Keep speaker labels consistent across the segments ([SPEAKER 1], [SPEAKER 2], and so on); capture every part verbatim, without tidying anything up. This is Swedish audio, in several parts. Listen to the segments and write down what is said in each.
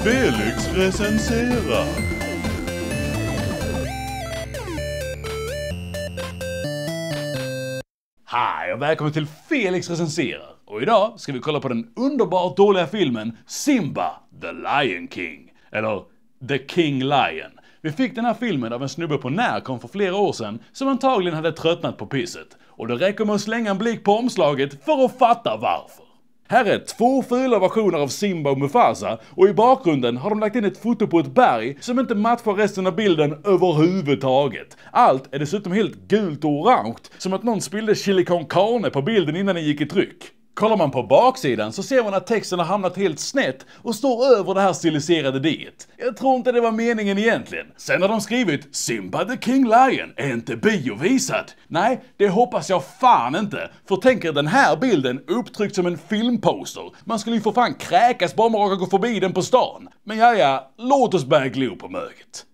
[SPEAKER 1] Felix recenserar. Hej och välkommen till Felix recenserar. Och idag ska vi kolla på den underbart dåliga filmen Simba, The Lion King. Eller The King Lion. Vi fick den här filmen av en snubbe på Närcon för flera år sedan som antagligen hade tröttnat på pisset. Och det räcker med att slänga en blick på omslaget för att fatta varför. Här är två fula versioner av Simba och Mufasa och i bakgrunden har de lagt in ett foto på ett berg som inte matchar resten av bilden överhuvudtaget. Allt är dessutom helt gult och orange, som att någon spillde chili con carne på bilden innan den gick i tryck. Kollar man på baksidan så ser man att texten har hamnat helt snett och står över det här stiliserade diet. Jag tror inte det var meningen egentligen. Sen har de skrivit Simba the King Lion är inte biovisad. Nej, det hoppas jag fan inte. För tänk er den här bilden upptryckt som en filmposter. Man skulle ju för fan kräkas bara man råkar gå förbi den på stan. Men ja, ja, låt oss börja glo på möget.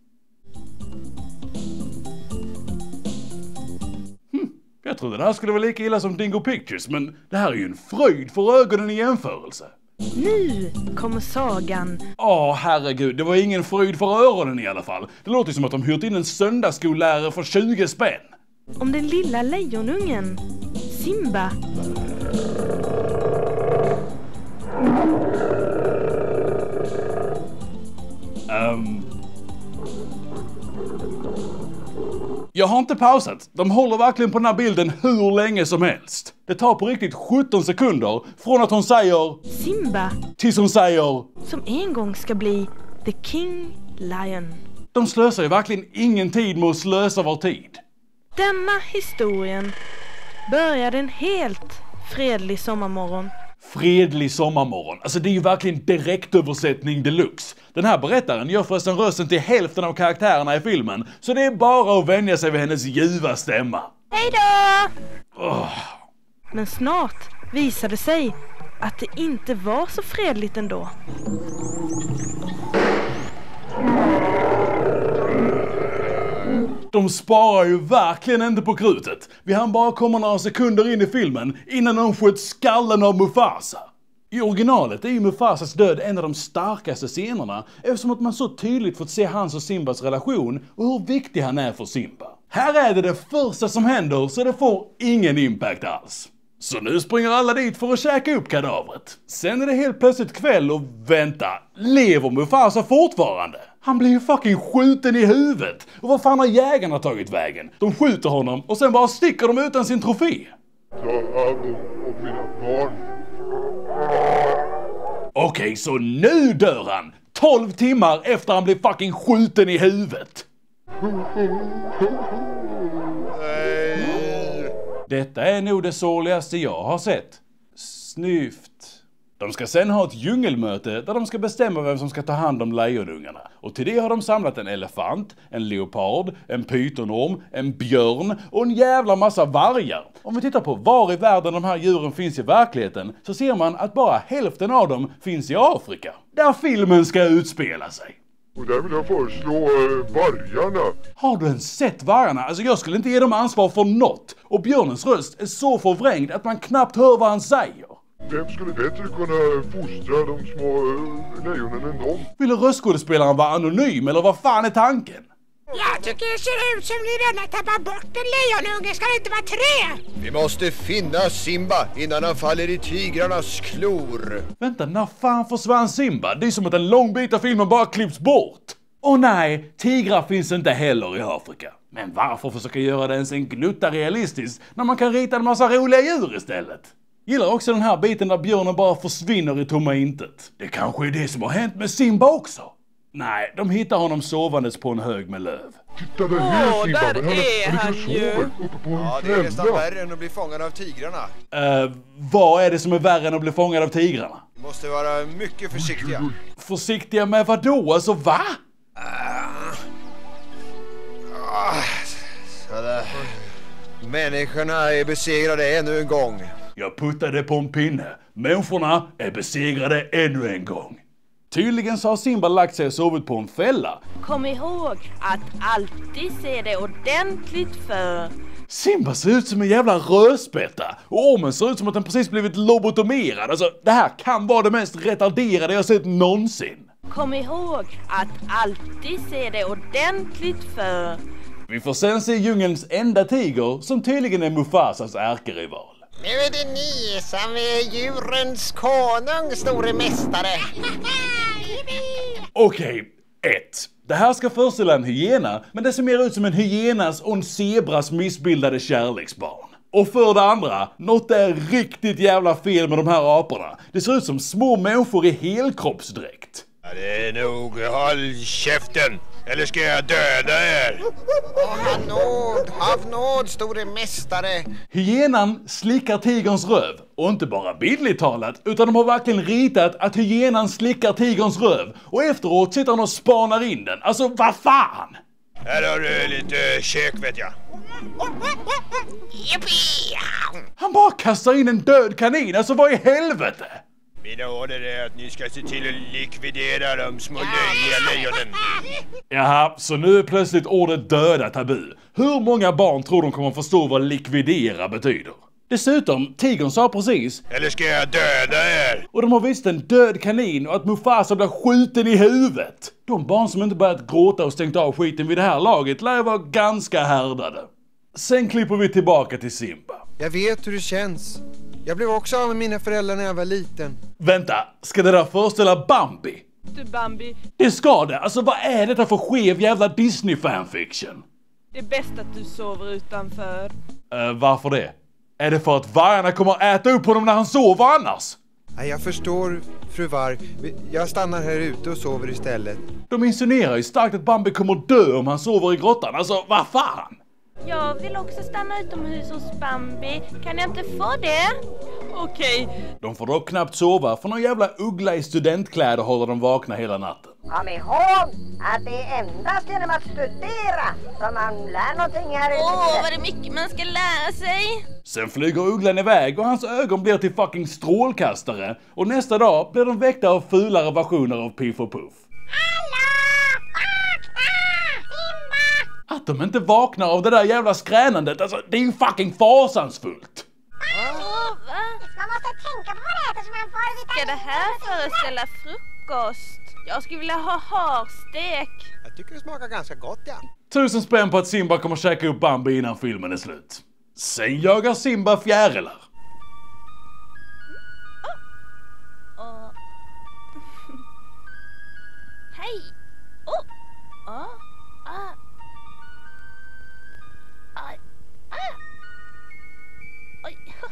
[SPEAKER 1] Jag trodde det här skulle vara lika illa som Dingo Pictures, men det här är ju en fröjd för ögonen i jämförelse.
[SPEAKER 2] Nu kommer sagan.
[SPEAKER 1] Åh, herregud, det var ingen fröjd för öronen i alla fall. Det låter som att de hyrt in en söndagsskollärare för tjugo spänn.
[SPEAKER 2] Om den lilla lejonungen, Simba.
[SPEAKER 1] Um... Jag har inte pausat. De håller verkligen på den här bilden hur länge som helst. Det tar på riktigt sjutton sekunder från att hon säger
[SPEAKER 2] Simba
[SPEAKER 1] tills hon säger
[SPEAKER 2] som en gång ska bli The King Lion.
[SPEAKER 1] De slösar ju verkligen ingen tid med att slösa vår tid.
[SPEAKER 2] Denna historien började en helt fredlig sommarmorgon.
[SPEAKER 1] Fredlig sommarmorgon. Alltså det är ju verkligen direktöversättning deluxe. Den här berättaren gör förresten rösten till hälften av karaktärerna i filmen, så det är bara att vänja sig vid hennes ljuva stämma.
[SPEAKER 2] Hej då!
[SPEAKER 1] Oh.
[SPEAKER 2] Men snart visade sig att det inte var så fredligt ändå.
[SPEAKER 1] De sparar ju verkligen inte på krutet. Vi hann bara komma några sekunder in i filmen innan de sköt skallen av Mufasa. I originalet är ju Mufasas död en av de starkaste scenerna eftersom att man så tydligt fått se hans och Simbas relation och hur viktig han är för Simba. Här är det det första som händer så det får ingen impact alls. Så nu springer alla dit för att käka upp kadavret. Sen är det helt plötsligt kväll och vänta, lever Mufasa fortfarande? Han blir ju fucking skjuten i huvudet. Och vad fan har jägarna tagit vägen? De skjuter honom och sen bara sticker de utan sin trofé.
[SPEAKER 3] Ta hand om mina barn.
[SPEAKER 1] Okej, okay, så nu dör han. tolv timmar efter han blir fucking skjuten i huvudet.
[SPEAKER 3] Nej.
[SPEAKER 1] Detta är nog det sorgligaste jag har sett. Snyft. De ska sen ha ett djungelmöte där de ska bestämma vem som ska ta hand om lejonungarna. Och till det har de samlat en elefant, en leopard, en pytonorm, en björn och en jävla massa vargar. Om vi tittar på var i världen de här djuren finns i verkligheten så ser man att bara hälften av dem finns i Afrika. Där filmen ska utspela sig.
[SPEAKER 3] Och där vill jag föreslå äh, vargarna.
[SPEAKER 1] Har du ens sett vargarna? Alltså jag skulle inte ge dem ansvar för något. Och björnens röst är så förvrängd att man knappt hör vad han säger.
[SPEAKER 3] Vem skulle bättre kunna fostra de små äh, lejonen än dem?
[SPEAKER 1] Vill röstskådespelaren vara anonym eller vad fan är tanken?
[SPEAKER 4] Jag tycker det ser ut som ni redan har tappat bort en lejonunge. Ska det inte vara tre?
[SPEAKER 5] Vi måste finna Simba innan han faller i tigrarnas klor.
[SPEAKER 1] Vänta, när fan försvann Simba? Det är som att en lång bit av filmen bara klipps bort. Och nej, tigrar finns inte heller i Afrika. Men varför försöka göra det ens en gnutta realistiskt när man kan rita en massa roliga djur istället? Gillar också den här biten där björnen bara försvinner i tomma intet. Det kanske är det som har hänt med Simba också. Nej, de hittar honom sovandes på en hög med löv.
[SPEAKER 3] Titta där här
[SPEAKER 4] Åh,
[SPEAKER 3] Simba,
[SPEAKER 4] där
[SPEAKER 3] men han,
[SPEAKER 4] är
[SPEAKER 3] han
[SPEAKER 4] han
[SPEAKER 3] ligger och
[SPEAKER 4] ju.
[SPEAKER 3] sover uppe på en
[SPEAKER 5] Ja, det är nästan
[SPEAKER 3] fälla.
[SPEAKER 5] värre än att bli fångad av tigrarna.
[SPEAKER 1] Uh, vad är det som är värre än att bli fångad av tigrarna?
[SPEAKER 5] Vi måste vara mycket försiktiga.
[SPEAKER 1] Försiktiga med vad då? Alltså va?
[SPEAKER 5] Ah, sådär. Människorna är besegrade ännu en gång.
[SPEAKER 1] Jag puttade på en pinne. Människorna är besegrade ännu en gång. Tydligen så har Simba lagt sig och sovit på en fälla.
[SPEAKER 2] Kom ihåg att alltid se det ordentligt för.
[SPEAKER 1] Simba ser ut som en jävla rödspätta. Och ormen ser ut som att den precis blivit lobotomerad. Alltså, det här kan vara det mest retarderade jag sett någonsin.
[SPEAKER 2] Kom ihåg att alltid se det ordentligt för.
[SPEAKER 1] Vi får sen se djungelns enda tiger som tydligen är Mufasas ärkerival.
[SPEAKER 5] Nu är det ni som är djurens konung, store mästare.
[SPEAKER 1] Okej, ett. Det här ska föreställa en hyena, men det ser mer ut som en hyenas och en zebras missbildade kärleksbarn. Och för det andra, något är riktigt jävla fel med de här aporna. Det ser ut som små människor i helkroppsdräkt.
[SPEAKER 5] Ja, det är nog. Håll käften, eller ska jag döda er? Ha nåd, hav nåd, store mästare.
[SPEAKER 1] Hyenan slickar tigerns röv. Och inte bara bildligt talat, utan de har verkligen ritat att hyenan slickar tigerns röv. Och efteråt sitter han och spanar in den. Alltså, vad fan?
[SPEAKER 5] Här har du lite käk, vet jag.
[SPEAKER 1] Han bara kastar in en död kanin, alltså vad i helvete?
[SPEAKER 5] Mina order är att ni ska se till att likvidera de små löjliga lejonen.
[SPEAKER 1] Jaha, så nu är plötsligt ordet döda tabu. Hur många barn tror de kommer förstå vad likvidera betyder? Dessutom, tigern sa precis.
[SPEAKER 5] Eller ska jag döda er?
[SPEAKER 1] Och de har visst en död kanin och att Mufasa blir skjuten i huvudet. De barn som inte börjat gråta och stängt av skiten vid det här laget lär vara ganska härdade. Sen klipper vi tillbaka till Simba.
[SPEAKER 6] Jag vet hur det känns. Jag blev också av med mina föräldrar när jag var liten.
[SPEAKER 1] Vänta, ska det där föreställa Bambi?
[SPEAKER 2] Du Bambi,
[SPEAKER 1] Det ska det, alltså vad är detta för skev jävla Disney-fanfiction?
[SPEAKER 2] det är bäst att du sover utanför.
[SPEAKER 1] Uh, varför det? Är det för att vargarna kommer äta upp honom när han sover annars?
[SPEAKER 6] Nej, jag förstår, fru Varg. Jag stannar här ute och sover istället.
[SPEAKER 1] De insinuerar ju starkt att Bambi kommer dö om han sover i grottan, alltså vad fan?
[SPEAKER 2] Jag vill också stanna utomhus hos Bambi. Kan jag inte få det? Okej.
[SPEAKER 1] De får dock knappt sova, för någon jävla uggla i studentkläder håller de vakna hela natten.
[SPEAKER 7] Kom ihåg att det är endast genom att studera som man lär någonting här i livet.
[SPEAKER 2] Åh, vad det mycket man ska lära sig.
[SPEAKER 1] Sen flyger ugglan iväg och hans ögon blir till fucking strålkastare. Och nästa dag blir de väckta av fulare versioner av Piff och Puff. Att de inte vaknar av det där jävla skränandet, alltså det är ju fucking fasansfullt.
[SPEAKER 2] Åh, va?
[SPEAKER 7] Man måste tänka på vad det heter så man får vitamin.
[SPEAKER 2] Ska det här föreställa frukost? Jag skulle vilja ha harstek.
[SPEAKER 6] Jag tycker det smakar ganska gott, ja.
[SPEAKER 1] Tusen spänn på att Simba kommer käka upp Bambi innan filmen är slut. Sen jagar Simba fjärilar.
[SPEAKER 2] Oh. Hej! Oh! Oh! Ah! Aj! Ah! Oj!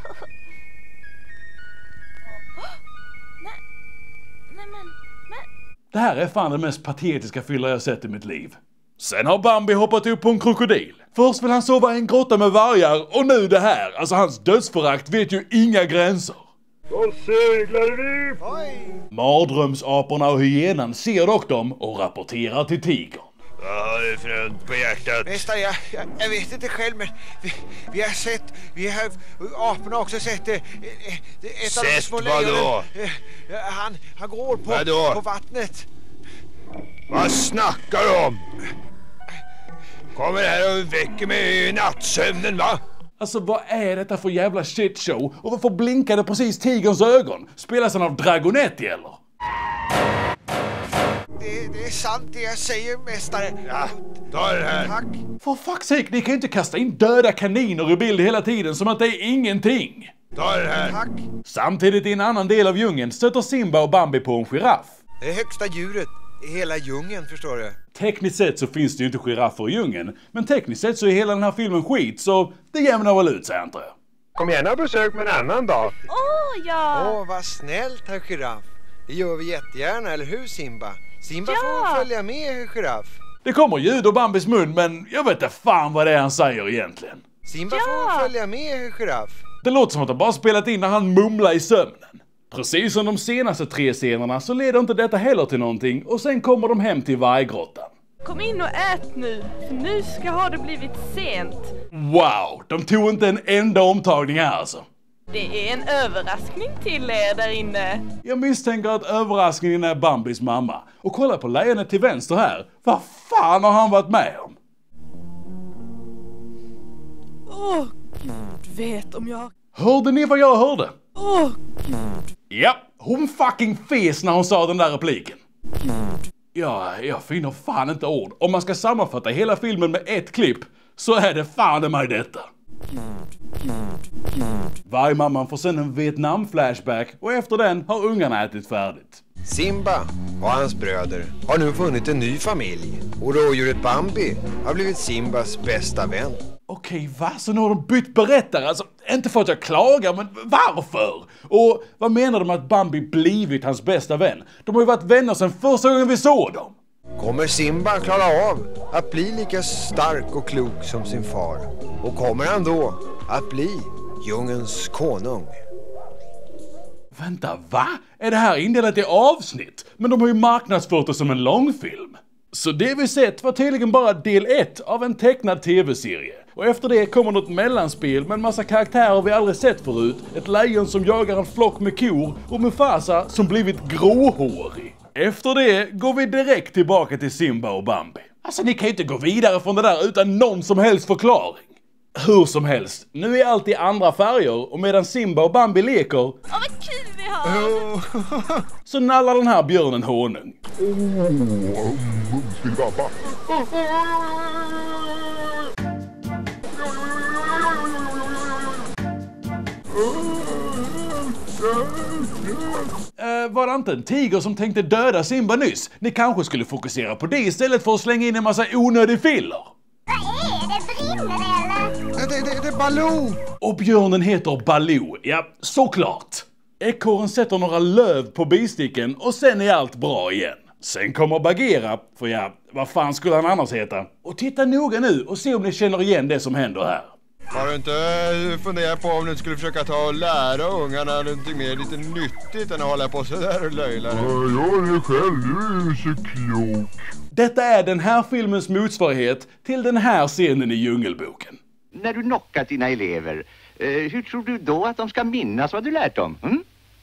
[SPEAKER 2] Nej! Nej men! Men!
[SPEAKER 1] Det här är fan den mest patetiska fylla jag sett i mitt liv. Sen har Bambi hoppat upp på en krokodil. Först vill han sova i en grotta med vargar och nu det här. Alltså hans dödsförakt vet ju inga gränser.
[SPEAKER 3] Då seglar vi!
[SPEAKER 6] Oj!
[SPEAKER 1] Mardrömsaporna och hyenan ser dock dem och rapporterar till tigern.
[SPEAKER 5] Vad har du för ont på hjärtat?
[SPEAKER 6] Mästare, jag, jag, jag vet inte själv, men vi, vi har sett, vi har, aporna har också sett det. Ett av de
[SPEAKER 5] Sett
[SPEAKER 6] små
[SPEAKER 5] vad
[SPEAKER 6] lejonen.
[SPEAKER 5] då?
[SPEAKER 6] Eh, Han, han går på,
[SPEAKER 5] Vad då?
[SPEAKER 6] på vattnet.
[SPEAKER 5] Vad snackar du om? Kommer här och väcker mig i nattsömnen, va?
[SPEAKER 1] Alltså vad är detta för jävla shitshow? Och varför blinkade precis tigerns ögon? Spelas han av Dragonetti eller?
[SPEAKER 6] Det, det är sant det jag säger, mästare.
[SPEAKER 5] Ja, ta den här.
[SPEAKER 6] Tack.
[SPEAKER 1] For fuck's sake, ni kan ju inte kasta in döda kaniner i bild hela tiden som att det är ingenting.
[SPEAKER 5] Ta den här.
[SPEAKER 6] Tack.
[SPEAKER 1] Samtidigt i en annan del av djungeln stöter Simba och Bambi på en giraff.
[SPEAKER 6] Det är högsta djuret i hela djungeln, förstår du.
[SPEAKER 1] Tekniskt sett så finns det ju inte giraffer i djungeln, men tekniskt sett så är hela den här filmen skit, så det jämnar väl ut sig antar jag.
[SPEAKER 3] Kom gärna och besök med en annan dag.
[SPEAKER 2] Åh, ja!
[SPEAKER 6] Åh, vad snällt, herr giraff. Det gör vi jättegärna, eller hur Simba? Simba
[SPEAKER 2] Ja.
[SPEAKER 6] får följa med, herr giraff.
[SPEAKER 1] Det kommer ljud ur Bambis mun, men jag vet inte fan vad det är han säger egentligen.
[SPEAKER 6] Simba
[SPEAKER 2] Ja.
[SPEAKER 6] får följa med, herr giraff.
[SPEAKER 1] Det låter som att han bara spelat in när han mumlar i sömnen. Precis som de senaste tre scenerna så leder inte detta heller till någonting och sen kommer de hem till varggrottan.
[SPEAKER 2] Kom in och ät nu, för nu ska ha det blivit sent.
[SPEAKER 1] Wow, de tog inte en enda omtagning här alltså.
[SPEAKER 2] Det är en överraskning till er där inne.
[SPEAKER 1] Jag misstänker att överraskningen är Bambis mamma. Och kolla på lejonet till vänster här. Vad fan har han varit med om?
[SPEAKER 2] Åh, Gud vet om jag...
[SPEAKER 1] Hörde ni vad jag hörde?
[SPEAKER 2] Åh, Gud.
[SPEAKER 1] Ja, hon fucking fes när hon sa den där repliken. Ja, jag finner fan inte ord. Om man ska sammanfatta hela filmen med ett klipp så är det fan i mig detta. Vargmamman får sen en Vietnam-flashback och efter den har ungarna ätit färdigt.
[SPEAKER 5] Simba och hans bröder har nu funnit en ny familj och rådjuret Bambi har blivit Simbas bästa vän.
[SPEAKER 1] Okej, va? Så nu har de bytt berättare? Alltså, inte för att jag klagar, men varför? Och vad menar de med att Bambi blivit hans bästa vän? De har ju varit vänner sedan första gången vi såg dem.
[SPEAKER 5] Kommer Simba klara av att bli lika stark och klok som sin far? Och kommer han då att bli djungelns konung?
[SPEAKER 1] Vänta, va? Är det här indelat i avsnitt? Men de har ju marknadsfört det som en långfilm. Så det vi sett var tydligen bara del ett av en tecknad tv-serie. Och efter det kommer något mellanspel med en massa karaktärer vi aldrig sett förut. Ett lejon som jagar en flock med kor och Mufasa som blivit gråhårig. Efter det går vi direkt tillbaka till Simba och Bambi. Alltså ni kan ju inte gå vidare från det där utan någon som helst förklaring. Hur som helst, nu är allt i andra färger och medan Simba och Bambi leker...
[SPEAKER 2] Åh, vad kul vi har!
[SPEAKER 1] så nallar den här björnen honung.
[SPEAKER 3] Åh, mumsig babba.
[SPEAKER 1] Uh, var det inte en tiger som tänkte döda Simba nyss? Ni kanske skulle fokusera på det istället för att slänga in en massa onödig filler.
[SPEAKER 7] Vad är det? Brinner det eller?
[SPEAKER 5] Det, det, det är Baloo!
[SPEAKER 1] Och björnen heter Baloo, ja såklart. Ekorren sätter några löv på bisticken och sen är allt bra igen. Sen kommer Bagheera, för ja, vad fan skulle han annars heta? Och titta noga nu och se om ni känner igen det som händer här.
[SPEAKER 5] Har du inte funderat på om du skulle försöka ta och lära ungarna någonting mer lite nyttigt än att hålla på så där och löjla?
[SPEAKER 3] Ja, jag är själv, du är så klok.
[SPEAKER 1] Detta är den här filmens motsvarighet till den här scenen i Djungelboken.
[SPEAKER 8] När du knockat dina elever, eh, hur tror du då att de ska minnas vad du lärt dem? Mm?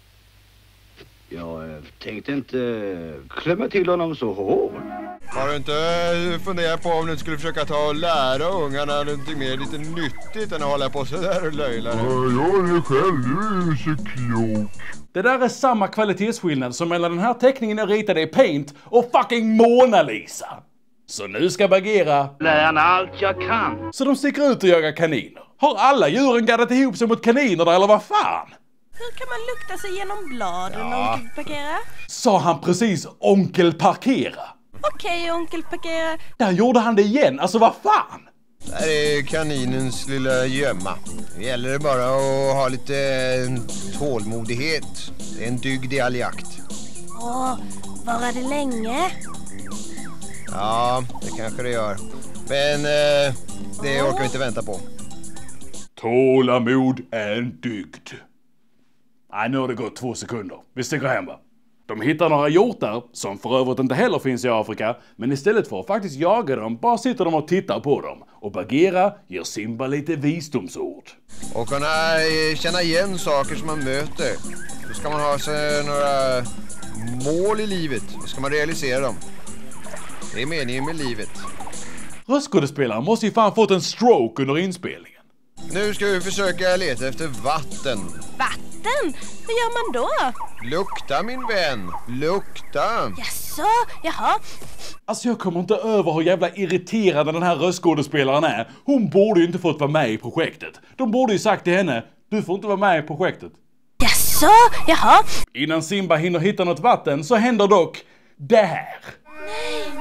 [SPEAKER 9] Jag tänkte inte klämma till honom så hårt.
[SPEAKER 5] Har du inte funderat på om du skulle försöka ta och lära ungarna någonting mer lite nyttigt än att hålla på så där och löjla?
[SPEAKER 3] Ja, jag är själv, du är så klok.
[SPEAKER 1] Det där är samma kvalitetsskillnad som mellan den här teckningen jag ritade i Paint och fucking Mona Lisa. Så nu ska Bagheera
[SPEAKER 9] lära allt jag kan.
[SPEAKER 1] Så de sticker ut och jagar kaniner. Har alla djuren gaddat ihop sig mot kaniner där eller vad fan?
[SPEAKER 2] Hur kan man lukta sig genom bladen, ja. Onkel Bagheera?
[SPEAKER 1] Sa han precis onkel Parkera?
[SPEAKER 2] Okej, okay, onkel Bagheera.
[SPEAKER 1] Där gjorde han det igen, alltså vad fan?
[SPEAKER 5] Där är kaninens lilla gömma. Det gäller bara att ha lite tålmodighet. Det är en dygd i all jakt.
[SPEAKER 2] Åh, var det länge?
[SPEAKER 5] Ja, det kanske det gör. Men eh, det orkar vi inte vänta på.
[SPEAKER 1] Tålamod är en dygd. Nej, nu har det gått två sekunder. Vi sticker hem va? De hittar några hjortar, som för övrigt inte heller finns i Afrika, men istället för att faktiskt jaga dem, bara sitter de och tittar på dem. Och Bagheera ger Simba lite visdomsord.
[SPEAKER 5] Och kunna känna igen saker som man möter. Då ska man ha sig några mål i livet. Då ska man realisera dem. Det är meningen med livet.
[SPEAKER 1] Röstskådespelaren måste ju fan fått en stroke under inspelningen.
[SPEAKER 5] Nu ska vi försöka leta efter vatten.
[SPEAKER 2] Vatten? Hur gör man då?
[SPEAKER 5] Lukta min vän, lukta.
[SPEAKER 2] Jaså, jaha.
[SPEAKER 1] Alltså jag kommer inte över hur jävla irriterande den här röstskådespelaren är. Hon borde ju inte fått vara med i projektet. De borde ju sagt till henne, du får inte vara med i projektet.
[SPEAKER 2] Jaså, jaha.
[SPEAKER 1] Innan Simba hinner hitta något vatten så händer dock det här.
[SPEAKER 2] Nej.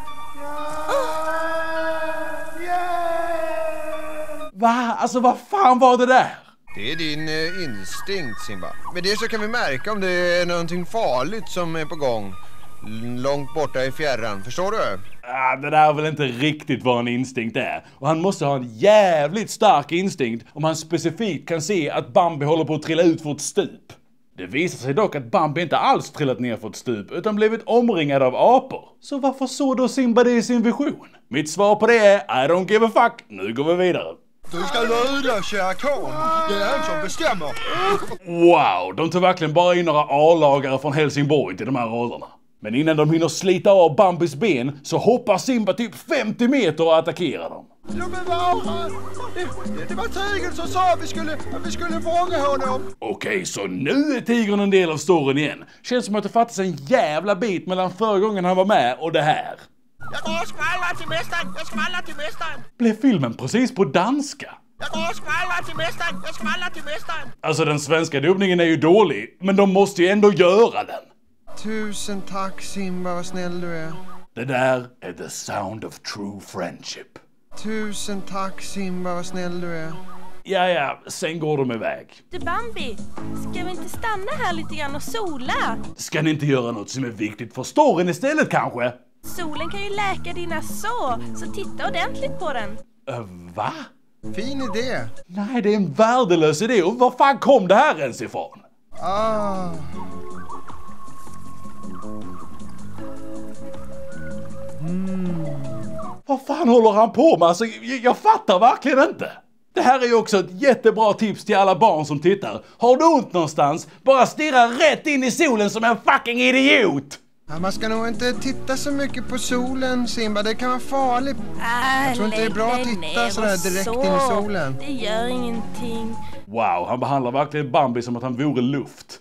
[SPEAKER 1] Va? Alltså vad fan var det där?
[SPEAKER 5] Det är din eh, instinkt, Simba. Med det så kan vi märka om det är någonting farligt som är på gång. Långt borta i fjärran, förstår du?
[SPEAKER 1] Ah, det där är väl inte riktigt vad en instinkt är. Och han måste ha en jävligt stark instinkt om han specifikt kan se att Bambi håller på att trilla ut för ett stup. Det visar sig dock att Bambi inte alls trillat ner för ett stup utan blivit omringad av apor. Så varför såg då Simba det i sin vision? Mitt svar på det är I don't give a fuck. Nu går vi vidare.
[SPEAKER 5] Du ska lyda Shere Khan. Det är han som bestämmer.
[SPEAKER 1] Wow, de tog verkligen bara in några A-lagare från Helsingborg till de här rollerna. Men innan de hinner slita av Bambis ben så hoppar Simba typ femtio meter och attackerar dem.
[SPEAKER 5] Låt mig vara! Det, det var tigern som sa att vi skulle, att vi skulle fånga honom.
[SPEAKER 1] Okej, så nu är tigern en del av storyn igen. Känns som att det fattas en jävla bit mellan förra gången han var med och det här.
[SPEAKER 4] Jag går och skvallrar till mästaren, jag skvallrar till mästaren.
[SPEAKER 1] Blev filmen precis på danska?
[SPEAKER 4] Jag går och skvallrar till mästaren, jag skvallrar till mästaren.
[SPEAKER 1] Alltså den svenska dubbningen är ju dålig, men de måste ju ändå göra den.
[SPEAKER 5] Tusen tack Simba, vad snäll du är.
[SPEAKER 1] Det där är the sound of true friendship.
[SPEAKER 5] Tusen tack Simba, vad snäll du är.
[SPEAKER 1] Ja, ja, sen går de iväg.
[SPEAKER 2] Du Bambi, ska vi inte stanna här lite grann och sola?
[SPEAKER 1] Ska ni inte göra något som är viktigt för storyn istället kanske?
[SPEAKER 2] Solen kan ju läka dina sår, så titta ordentligt på den.
[SPEAKER 1] Uh, va?
[SPEAKER 5] Fin idé.
[SPEAKER 1] Nej, det är en värdelös idé. Och var fan kom det här ens ifrån?
[SPEAKER 5] Ah.
[SPEAKER 1] Mm. Vad fan håller han på med? Alltså, jag, jag fattar verkligen inte. Det här är ju också ett jättebra tips till alla barn som tittar. Har du ont någonstans? Bara stirra rätt in i solen som en fucking idiot!
[SPEAKER 5] Ja, man ska nog inte titta så mycket på solen, Simba. Det kan vara farligt.
[SPEAKER 2] Äh,
[SPEAKER 5] jag tror inte det är bra att titta sådär direkt så. in i solen.
[SPEAKER 2] Det gör ingenting.
[SPEAKER 1] Wow, han behandlar verkligen Bambi som att han vore luft.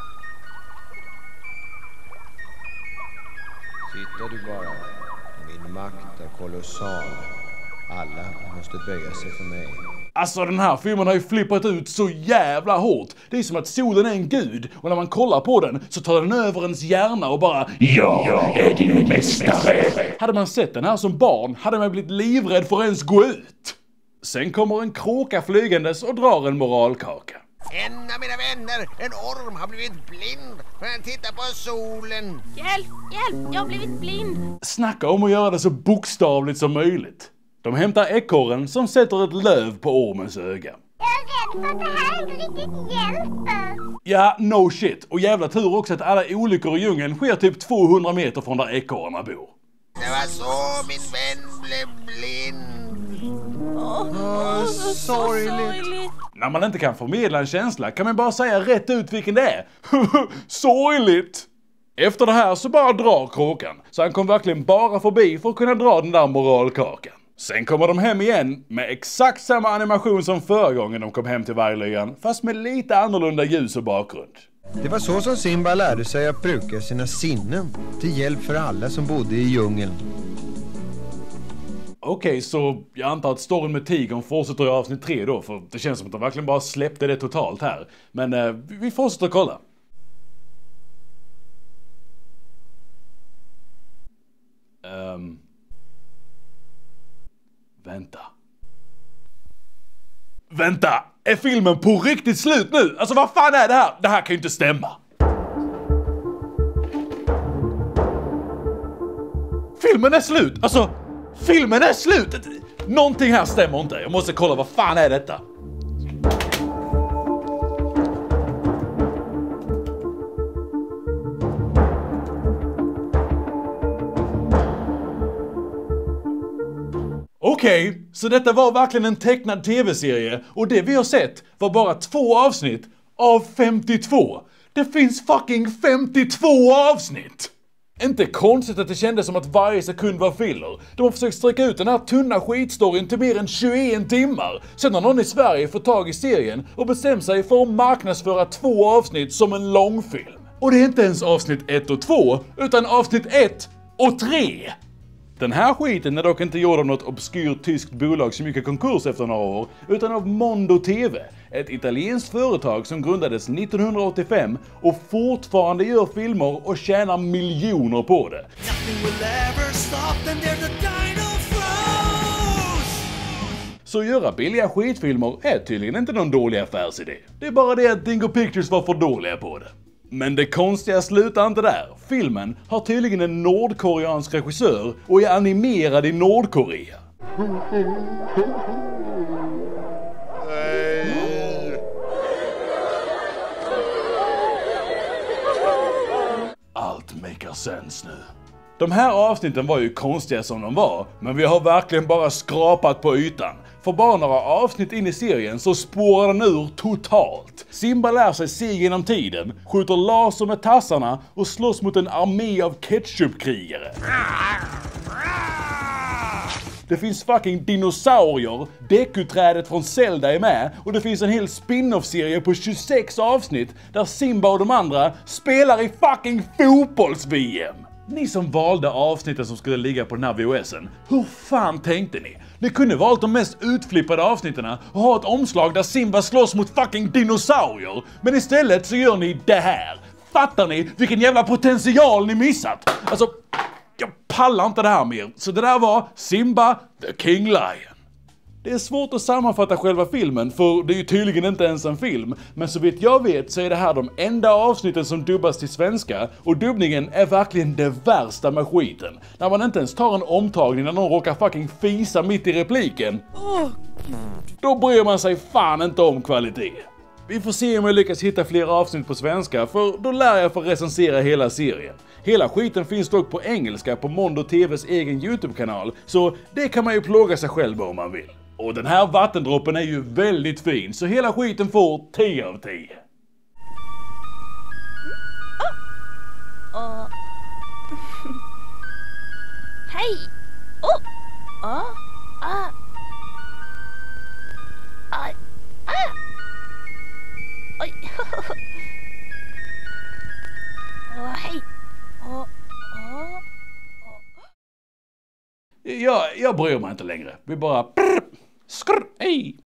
[SPEAKER 5] Sitter du bara. Min makt är kolossal. Alla måste böja sig för mig.
[SPEAKER 1] Alltså den här filmen har ju flippat ut så jävla hårt. Det är som att solen är en gud och när man kollar på den så tar den över ens hjärna och bara "Jag är din mästare". Hade man sett den här som barn hade man blivit livrädd för att ens gå ut. Sen kommer en kråka flygandes och drar en moralkaka.
[SPEAKER 6] En av mina vänner, en orm, har blivit blind för att titta på solen.
[SPEAKER 2] Hjälp, hjälp, jag har blivit blind.
[SPEAKER 1] Snacka om att göra det så bokstavligt som möjligt. De hämtar ekorren som sätter ett löv på ormens öga.
[SPEAKER 7] Jag är rädd för att det här inte riktigt hjälper.
[SPEAKER 1] Ja, no shit. Och jävla tur också att alla olyckor i djungeln sker typ tvåhundra meter från där ekorrarna bor.
[SPEAKER 6] Det var så min vän blev blind.
[SPEAKER 2] Åh, oh, oh, så sorgligt.
[SPEAKER 1] När man inte kan förmedla en känsla kan man bara säga rätt ut vilken det är. Sorgligt! Efter det här så bara drar kråkan. Så han kom verkligen bara förbi för att kunna dra den där moralkakan. Sen kommer de hem igen med exakt samma animation som förra gången de kom hem till varglyan, fast med lite annorlunda ljus och bakgrund.
[SPEAKER 5] Det var så som Simba lärde sig att bruka sina sinnen till hjälp för alla som bodde i djungeln.
[SPEAKER 1] Okej, okay, så jag antar att storyn med tigern fortsätter i avsnitt tre då, för det känns som att de verkligen bara släppte det totalt här. Men eh, vi fortsätter kolla. Um, vänta. Vänta! Är filmen på riktigt slut nu? Alltså vad fan är det här? Det här kan ju inte stämma. Filmen är slut! Alltså, filmen är slut! Någonting här stämmer inte. Jag måste kolla, vad fan är detta? Okej, okay, så detta var verkligen en tecknad tv-serie och det vi har sett var bara två avsnitt av femtiotvå. Det finns fucking femtiotvå avsnitt! Inte konstigt att det kändes som att varje sekund var filler. De har försökt sträcka ut den här tunna skitstoryn till mer än tjugoen timmar. Sen har någon i Sverige fått tag i serien och bestämt sig för att marknadsföra två avsnitt som en långfilm. Och det är inte ens avsnitt ett och två, utan avsnitt ett och tre. Den här skiten är dock inte gjord av något obskyrt tyskt bolag som gick i konkurs efter några år, utan av Mondo T V, ett italienskt företag som grundades nittonhundraåttiofem och fortfarande gör filmer och tjänar miljoner på det. Så att göra billiga skitfilmer är tydligen inte någon dålig affärsidé. Det är bara det att Dingo Pictures var för dåliga på det. Men det konstiga slutar inte där. Filmen har tydligen en nordkoreansk regissör och är animerad i Nordkorea. Allt makar sense nu. De här avsnitten var ju konstiga som de var, men vi har verkligen bara skrapat på ytan. För bara några avsnitt in i serien så spårar den ur totalt. Simba lär sig se genom tiden, skjuter laser med tassarna och slåss mot en armé av ketchupkrigare. Det finns fucking dinosaurier, Deku-trädet från Zelda är med och det finns en hel spin-off-serie på tjugosex avsnitt där Simba och de andra spelar i fucking fotbolls-V M. Ni som valde avsnitten som skulle ligga på den här V H S:en, hur fan tänkte ni? Ni kunde valt de mest utflippade avsnitten och ha ett omslag där Simba slåss mot fucking dinosaurier, men istället så gör ni det här. Fattar ni vilken jävla potential ni missat? Alltså, jag pallar inte det här mer. Så det där var Simba the King Lion. Det är svårt att sammanfatta själva filmen, för det är ju tydligen inte ens en film. Men så vitt jag vet så är det här de enda avsnitten som dubbas till svenska, och dubbningen är verkligen det värsta med skiten. När man inte ens tar en omtagning när någon råkar fucking fisa mitt i repliken.
[SPEAKER 2] Åh,
[SPEAKER 1] Då bryr man sig fan inte om kvalitet. Vi får se om jag lyckas hitta fler avsnitt på svenska, för då lär jag få recensera hela serien. Hela skiten finns dock på engelska på Mondo T V:s egen YouTube-kanal, så det kan man ju plåga sig själv om man vill. Och den här vattendroppen är ju väldigt fin, så hela skiten får tio av tio.
[SPEAKER 2] åh. Hej! Åh! Ah! Ah! Aj! Ah! Oj! Åh, hej! Åh! Åh!
[SPEAKER 1] Jag, jag bryr mig inte längre. Vi bara... Skrr, hej!